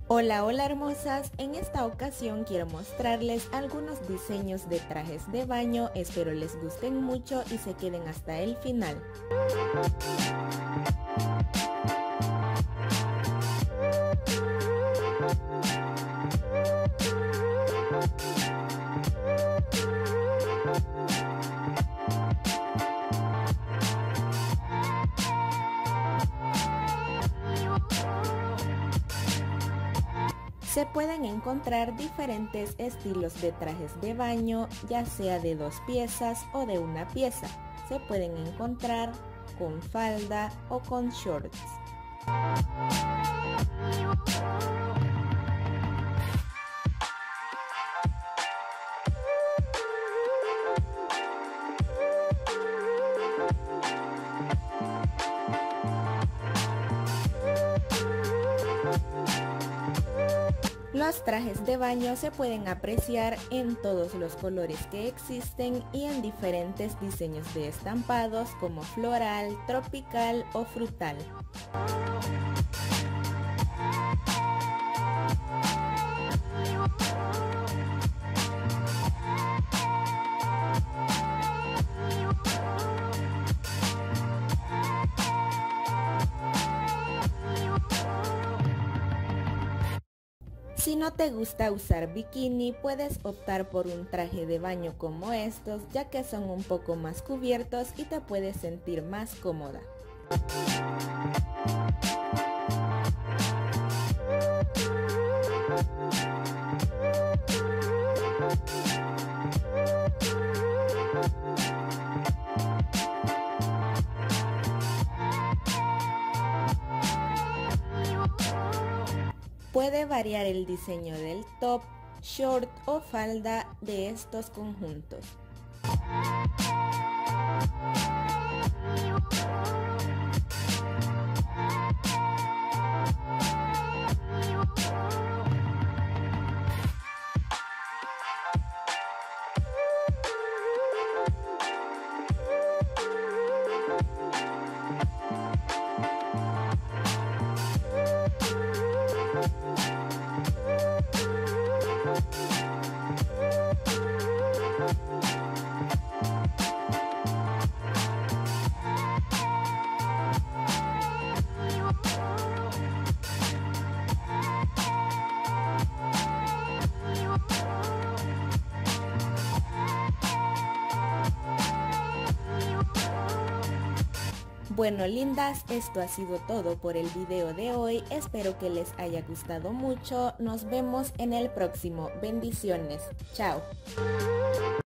Hola, hola hermosas, en esta ocasión quiero mostrarles algunos diseños de trajes de baño, espero les gusten mucho y se queden hasta el final. Se pueden encontrar diferentes estilos de trajes de baño, ya sea de 2 piezas o de una pieza. Se pueden encontrar con falda o con shorts. Los trajes de baño se pueden apreciar en todos los colores que existen y en diferentes diseños de estampados como floral, tropical o frutal. Si no te gusta usar bikini, puedes optar por un traje de baño como estos, ya que son un poco más cubiertos y te puedes sentir más cómoda. Puede variar el diseño del top, short o falda de estos conjuntos. Bueno lindas, esto ha sido todo por el video de hoy, espero que les haya gustado mucho, nos vemos en el próximo, bendiciones, chao.